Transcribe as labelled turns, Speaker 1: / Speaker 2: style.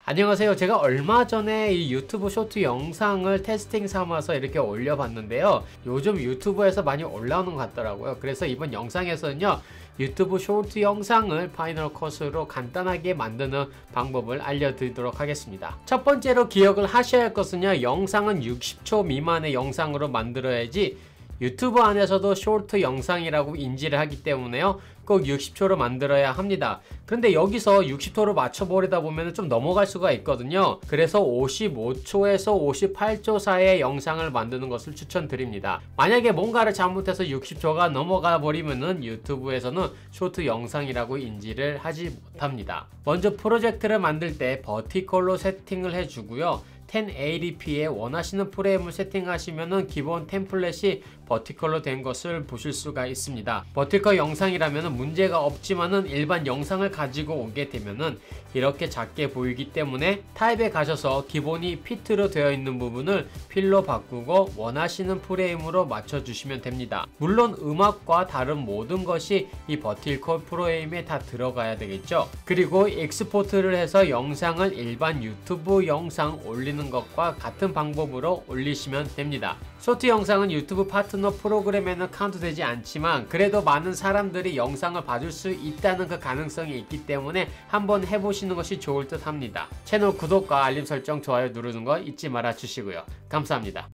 Speaker 1: 안녕하세요. 제가 얼마 전에 이 유튜브 쇼트 영상을 테스팅 삼아서 이렇게 올려봤는데요. 요즘 유튜브에서 많이 올라오는 것 같더라고요. 그래서 이번 영상에서는요, 유튜브 쇼트 영상을 파이널 컷으로 간단하게 만드는 방법을 알려드리도록 하겠습니다. 첫 번째로 기억을 하셔야 할 것은요, 영상은 60초 미만의 영상으로 만들어야지 유튜브 안에서도 쇼트 영상이라고 인지를 하기 때문에요, 꼭 60초로 만들어야 합니다. 그런데 여기서 60초로 맞춰버리다 보면 좀 넘어갈 수가 있거든요. 그래서 55초에서 58초 사이의 영상을 만드는 것을 추천드립니다. 만약에 뭔가를 잘못해서 60초가 넘어가 버리면은 유튜브에서는 쇼트 영상이라고 인지를 하지 못합니다. 먼저 프로젝트를 만들 때 버티컬로 세팅을 해주고요. 1080p에 원하시는 프레임을 세팅하시면은 기본 템플릿이 버티컬로 된 것을 보실 수가 있습니다. 버티컬 영상이라면 문제가 없지만은 일반 영상을 가지고 오게 되면은 이렇게 작게 보이기 때문에 타입에 가셔서 기본이 피트로 되어 있는 부분을 필로 바꾸고 원하시는 프레임으로 맞춰주시면 됩니다. 물론 음악과 다른 모든 것이 이 버티컬 프레임에 다 들어가야 되겠죠. 그리고 익스포트를 해서 영상을 일반 유튜브 영상 올리는 것과 같은 방법으로 올리시면 됩니다. 쇼트 영상은 유튜브 파트너 프로그램에는 카운트되지 않지만 그래도 많은 사람들이 영상을 봐줄 수 있다는 그 가능성이 있기 때문에 한번 해보시는 것이 좋을 듯 합니다. 채널 구독과 알림 설정, 좋아요 누르는 거 잊지 말아 주시고요. 감사합니다.